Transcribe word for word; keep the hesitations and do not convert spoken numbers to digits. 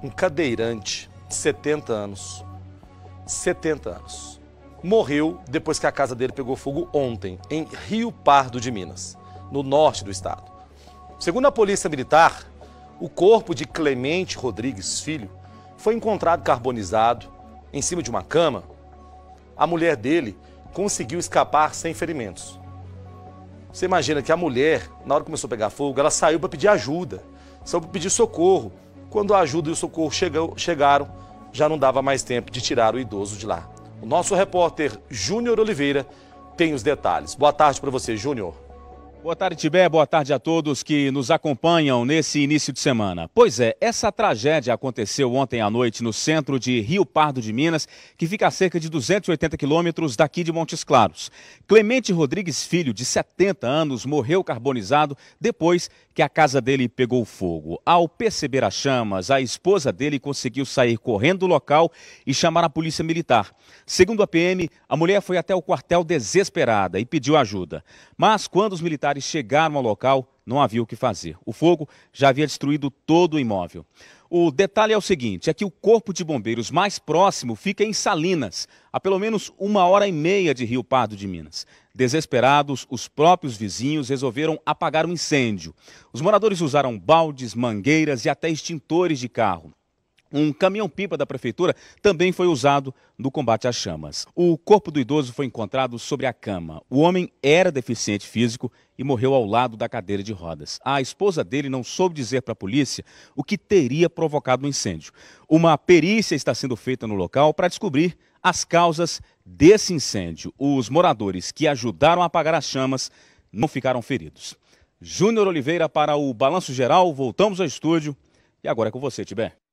um cadeirante de setenta anos, setenta anos, morreu depois que a casa dele pegou fogo ontem, em Rio Pardo de Minas, no norte do estado. Segundo a Polícia Militar, o corpo de Clemente Rodrigues Filho foi encontrado carbonizado em cima de uma cama. A mulher dele conseguiu escapar sem ferimentos. Você imagina que a mulher, na hora que começou a pegar fogo, ela saiu para pedir ajuda, saiu para pedir socorro. Quando a ajuda e o socorro chegou, chegaram, já não dava mais tempo de tirar o idoso de lá. O nosso repórter Júnior Oliveira tem os detalhes. Boa tarde para você, Júnior. Boa tarde, Tibé. Boa tarde a todos que nos acompanham nesse início de semana. Pois é, essa tragédia aconteceu ontem à noite no centro de Rio Pardo de Minas, que fica a cerca de duzentos e oitenta quilômetros daqui de Montes Claros. Clemente Rodrigues Filho, de setenta anos, morreu carbonizado depois que a casa dele pegou fogo. Ao perceber as chamas, a esposa dele conseguiu sair correndo do local e chamar a polícia militar. Segundo a P M, a mulher foi até o quartel desesperada e pediu ajuda. Mas quando os militares chegaram ao local, não havia o que fazer. O fogo já havia destruído todo o imóvel. O detalhe é o seguinte, é que o corpo de bombeiros mais próximo fica em Salinas, a pelo menos uma hora e meia de Rio Pardo de Minas. Desesperados, os próprios vizinhos resolveram apagar o incêndio. Os moradores usaram baldes, mangueiras e até extintores de carro. Um caminhão-pipa da prefeitura também foi usado no combate às chamas. O corpo do idoso foi encontrado sobre a cama. O homem era deficiente físico e morreu ao lado da cadeira de rodas. A esposa dele não soube dizer para a polícia o que teria provocado o incêndio. Uma perícia está sendo feita no local para descobrir as causas desse incêndio. Os moradores que ajudaram a apagar as chamas não ficaram feridos. Júnior Oliveira para o Balanço Geral. Voltamos ao estúdio e agora é com você, Tibé.